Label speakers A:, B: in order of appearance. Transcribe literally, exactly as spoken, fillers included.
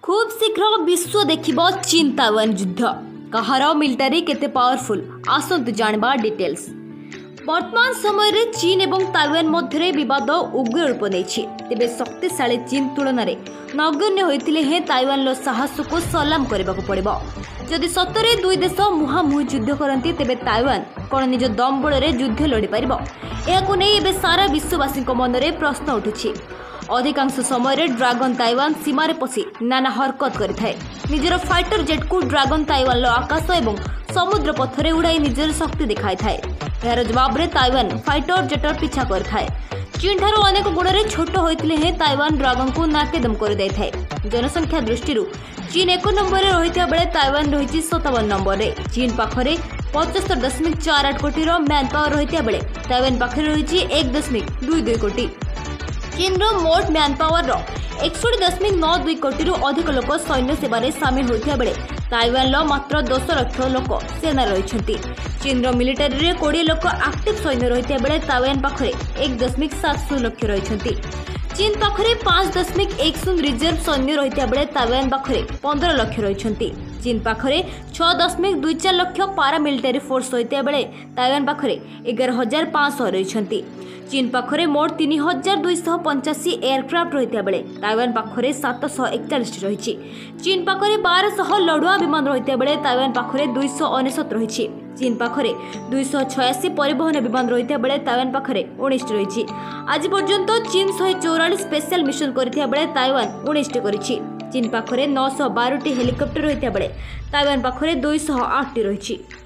A: खूब शीघ्र विश्व देखिबो चीन ताइवान युद्ध कहार मिलिटारी केते पावरफुल आसंतु जानबा डिटेल्स। वर्तमान समय रे चीन एवं ताइवान मध्य विवाद उग्र रूप नेछि। तेबे शक्तिशाली चीन तुलन में नगण्य होइतिले हे ताइवान साहस को सलाम करबाक पड़िबो। जदि सतरे दुई देश मुहांमुही युद्ध करती तेबे ताइवान कौन निज दम बल युद्ध लड़ी पारिबो एहाकु नै एबे सारा विश्ववासी मन में प्रश्न उठुछि। अधिकांश समय ड्रागन ताइवान सीमार पशि नाना हरकत करिथाए। निजर फाइटर जेट को ड्रागन ताइवान आकाश एवं समुद्र पथरे उड़ाई निजर शक्ति देखाई थाए। यार जवाब रे ताइवान फाइटर जेटर पीछा करथाए। चीन ठारू अनेक गुणरे छोट होइतिले हे ताइवान ड्रागन को नाकेदम कर दैथाए। जनसंख्या दृष्टि चीन एक नंबर रे रहिता बेले ताइवान रहिछि सत्तावन नंबर रे। चीन पाखरे पचहत्तर दशमिक चार आठ कोटी मैन पावर रहिता बेले ताइवान पाखरे रहिछि एक दशमिक दुई दुई कोटी। चीन रो मोट मैन पावर एकसठ दशमिक नौ दुई कोटी अधिक लोक सैन्य सेवार सामिल होता बेले ताइवान लो मात्र दस लक्ष लोक सेना रही। चीन रो मिलिटारी रे कोड़े लोक एक्टिव सैन्य रहिता बेले ताइवान पाखरे एक दशमिक सात शून्य लक्ष रही। चीन पाखरे पांच दशमिक एक शून्य रिजर्व सैन्य रहिता बेले ताइवान पाखरे पंद्रह लक्ष रही। चीन पाखरे छह दशमिक दुई चार लक्ष पारा मिलिटारी फोर्स रहिता बेले ताइवान पाखरे एगार हजार पाँच सौ रही। चीन पाखरे मोट तीन हजार दुईश पंचाशी एयरक्राफ्ट रहिता बेले ताइवान पाखरे सात सौ एकचाश रही। चीन पाखरे बारह लड़ुआ विमान रहिता बेले ताइवान पाखरे दुईश अनेशत रही। चीन पाखरे दुईश छयासी परिवहन विमान रहिता बेले ताइवान पाखरे उन्नीस रही। आज पर्यंत चीन शहे चौरालीस स्पेशल मिशन करथिया बेले ताइवान उन्नीस करिछि। चीन पाखरे नौ सौ बारह हेलिकॉप्टर रहिता बेले ताइवान पाखरे दुईश आठ रही।